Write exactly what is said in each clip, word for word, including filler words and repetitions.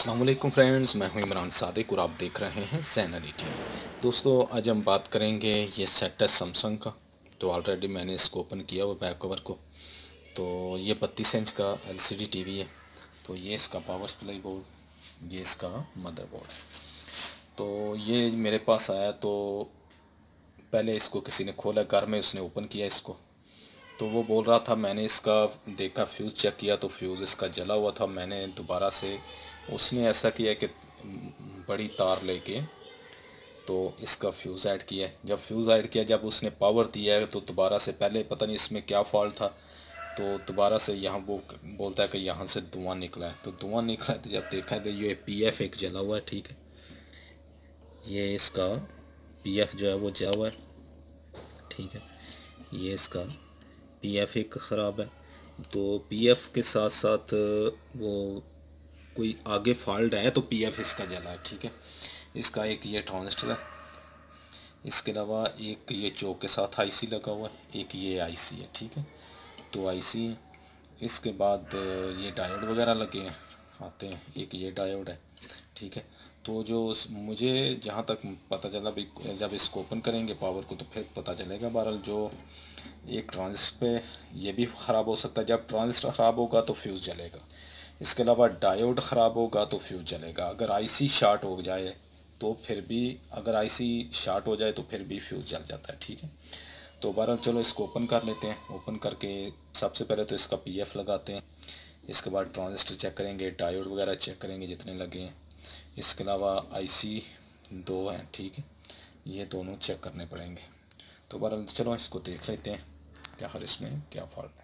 अस्सलाम वालेकुम फ्रेंड्स, मैं हूं इमरान सादिक और आप देख रहे हैं सैनलिटी। दोस्तों, आज हम बात करेंगे ये सेट है सैमसंग का। तो ऑलरेडी मैंने इसको ओपन किया हुआ बैक कवर को। तो ये बत्तीस इंच का एलसीडी टीवी है। तो ये इसका पावर सप्लाई बोर्ड, ये इसका मदरबोर्ड है। तो ये मेरे पास आया तो पहले इसको किसी ने खोला घर में, उसने ओपन किया इसको। तो वो बोल रहा था, मैंने इसका देखा, फ्यूज़ चेक किया तो फ्यूज़ इसका जला हुआ था। मैंने दोबारा से, उसने ऐसा किया कि बड़ी तार लेके तो इसका फ्यूज़ ऐड किया। जब फ्यूज़ ऐड किया, जब उसने पावर दिया है तो दोबारा से, पहले पता नहीं इसमें क्या फॉल्ट था, तो दोबारा से यहाँ वो बोलता है कि यहाँ से धुआं निकला है। तो धुआं निकला है तो जब देखा तो ये पी एफ एक जला हुआ है। ठीक है, ये इसका पी एफ जो है वो जला हुआ है। ठीक है, ये इसका पी एफ एक ख़राब है। तो पी एफ के साथ साथ वो कोई आगे फॉल्ट है तो पी एफ इसका जला है। ठीक है, इसका एक ये ट्रांजिस्टर है, इसके अलावा एक ये चौक के साथ आईसी लगा हुआ है, एक ये आईसी है। ठीक है, तो आईसी है। इसके बाद ये डायोड वगैरह लगे हैं, आते हैं, एक ये डायोड है। ठीक है, तो जो मुझे जहाँ तक पता चला भी, जब इसको ओपन करेंगे पावर को तो फिर पता चलेगा। बहरहाल जो एक ट्रांजिस्टर पे ये भी ख़राब हो सकता है। जब ट्रांजिस्टर ख़राब होगा तो फ्यूज़ जलेगा। इसके अलावा डायोड ख़राब होगा तो फ्यूज़ जलेगा। अगर आईसी शॉर्ट हो जाए तो फिर भी, अगर आईसी शॉर्ट हो जाए तो फिर भी फ्यूज़ जल जाता है। ठीक है, तो बहरहाल चलो इसको ओपन कर लेते हैं। ओपन करके सबसे पहले तो इसका पीएफ लगाते हैं। इसके बाद ट्रांजिस्टर चेक करेंगे, डायोड वगैरह चेक करेंगे जितने लगे हैं। इसके अलावा आईसी दो हैं। ठीक है, ये दोनों चेक करने पड़ेंगे। तो बहरहाल चलो इसको देख लेते हैं कि आखिर इसमें क्या फॉल्ट है।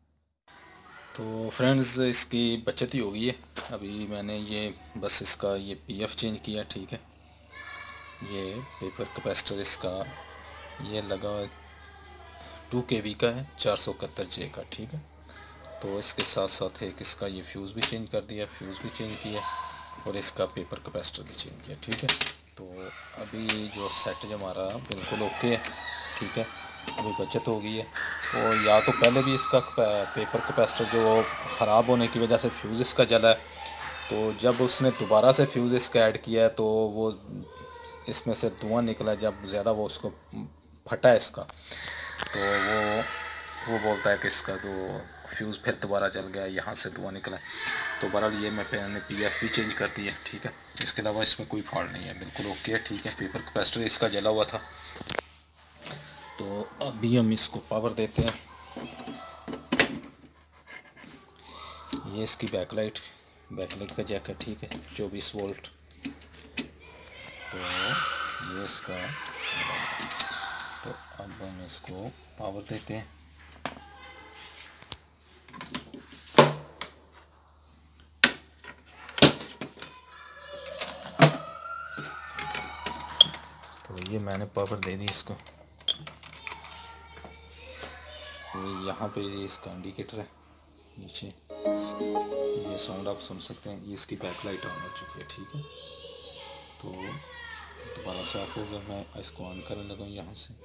तो फ्रेंड्स, इसकी बचत ही हो गई है। अभी मैंने ये बस इसका ये पीएफ चेंज किया। ठीक है, ये पेपर कैपेसिटर इसका ये लगा टू के वी का है, चार सौ इकहत्तर जे का। ठीक है, तो इसके साथ साथ एक इसका ये फ्यूज़ भी चेंज कर दिया, फ्यूज़ भी चेंज किया और इसका पेपर कैपेसिटर भी चेंज किया। ठीक है, तो अभी जो सेट जो हमारा बिल्कुल ओके है। ठीक है, अभी बचत हो गई है। और या तो पहले भी इसका पेपर कैपेसिटर जो ख़राब होने की वजह से फ्यूज़ इसका जला है, तो जब उसने दोबारा से फ्यूज़ इसका ऐड किया है तो वो इसमें से धुआं निकला। जब ज़्यादा वो उसको फटा है इसका, तो वो वो बोलता है कि इसका तो फ्यूज़ फिर दोबारा जल गया, यहाँ से धुआं निकला। तो बहरहाल ये मैं मैंने पी एफ भी चेंज कर दी है। ठीक है, इसके अलावा इसमें कोई फॉल्ट नहीं है, बिल्कुल ओके है। ठीक है, पेपर कैपेसिटर इसका जला हुआ था। तो अभी हम इसको पावर देते हैं। ये इसकी बैकलाइट बैकलाइट का जैक है। ठीक है, चौबीस वोल्ट। तो ये इसका, तो अब हम इसको पावर देते हैं। तो ये मैंने पावर दे दी इसको। यहाँ पे ये इसका इंडिकेटर है नीचे, ये साउंड आप सुन सकते हैं। ये इसकी बैकलाइट ऑन हो चुकी है। ठीक है, तो दोबारा से ऑफ हो गया। मैं इसको ऑन करने लगा हूँ यहाँ से,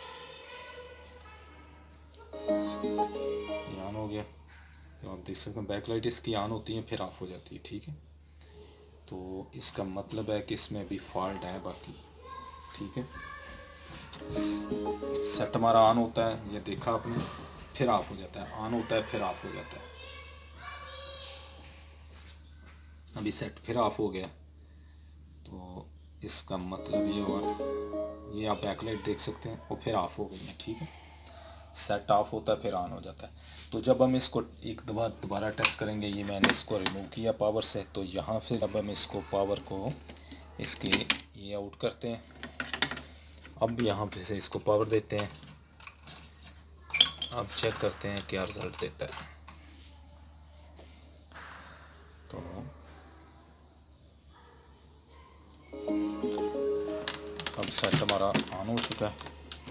ये ऑन हो गया। तो आप देख सकते हैं बैकलाइट इसकी ऑन होती है फिर ऑफ हो जाती है। ठीक है, तो इसका मतलब है कि इसमें अभी फॉल्ट है बाकी। ठीक है, सेट हमारा ऑन होता है, ये देखा आपने, फिर ऑफ हो जाता है, ऑन होता है फिर ऑफ हो जाता है। अभी सेट फिर ऑफ हो गया, तो इसका मतलब ये हुआ, ये आप बैकलाइट देख सकते हैं, वो फिर ऑफ हो गई है। ठीक है, सेट ऑफ होता है फिर ऑन हो जाता है। तो जब हम इसको एक दफ़ा दोबारा टेस्ट करेंगे, ये मैंने इसको रिमूव किया पावर से, तो यहाँ से जब हम इसको पावर को इसकी ये आउट करते हैं, अब यहाँ पे से इसको पावर देते हैं। अब चेक करते हैं क्या रिज़ल्ट देता है। तो अब सेट हमारा ऑन हो चुका है।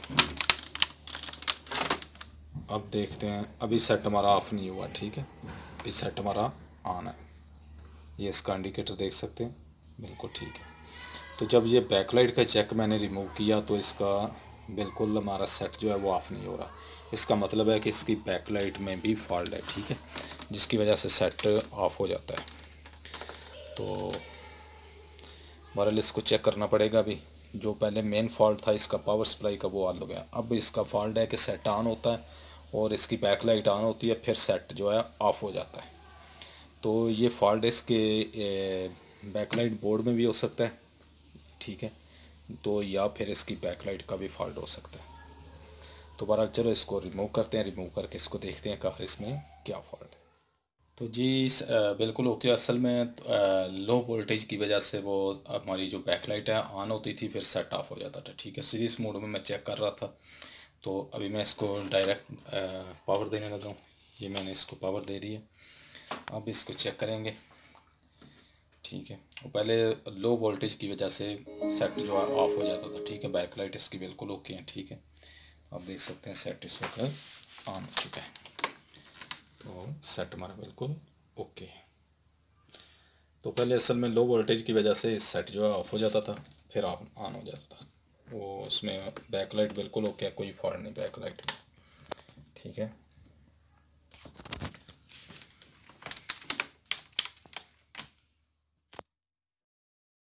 अब देखते हैं, अभी सेट हमारा ऑफ नहीं हुआ। ठीक है, अभी सेट हमारा ऑन है। ये इसका इंडिकेटर देख सकते हैं, बिल्कुल ठीक है। तो जब ये बैकलाइट का चेक मैंने रिमूव किया तो इसका बिल्कुल हमारा सेट जो है वो ऑफ़ नहीं हो रहा। इसका मतलब है कि इसकी बैकलाइट में भी फॉल्ट है। ठीक है, जिसकी वजह से सेट ऑफ हो जाता है। तो बहरहाल इसको चेक करना पड़ेगा। अभी जो पहले मेन फॉल्ट था इसका पावर सप्लाई का वो हल हो गया। अब इसका फॉल्ट है कि सेट ऑन होता है और इसकी बैकलाइट ऑन होती है, फिर सेट जो है ऑफ हो जाता है। तो ये फॉल्ट इसके बैकलाइट बोर्ड में भी हो सकता है, ठीक है, तो या फिर इसकी बैकलाइट का भी फॉल्ट हो सकता है। तो बहरहाल चलो इसको रिमूव करते हैं। रिमूव करके इसको देखते हैं कि इसमें क्या फॉल्ट है। तो जी इस, अ, बिल्कुल ओके। असल में लो वोल्टेज की वजह से वो हमारी जो बैकलाइट है ऑन होती थी, फिर सेट ऑफ हो जाता था, ठीक है। सीरीज मोड में मैं चेक कर रहा था। तो अभी मैं इसको डायरेक्ट पावर देने लगा हूँ। ये मैंने इसको पावर दे दी है। अब इसको चेक करेंगे, ठीक है। और पहले लो वोल्टेज की वजह से सेट जो है ऑफ हो जाता था, ठीक है। बैकलाइट इसकी बिल्कुल ओके है, ठीक है। आप देख सकते हैं सेट इस होकर ऑन हो चुका है। तो सेट हमारा बिल्कुल ओके है। तो पहले असल में लो वोल्टेज की वजह से सेट जो है ऑफ हो जाता था, फिर ऑन ऑन हो जाता था। वो उसमें बैकलाइट बिल्कुल ओके है, कोई फॉल्ट नहीं बैकलाइट में, ठीक है।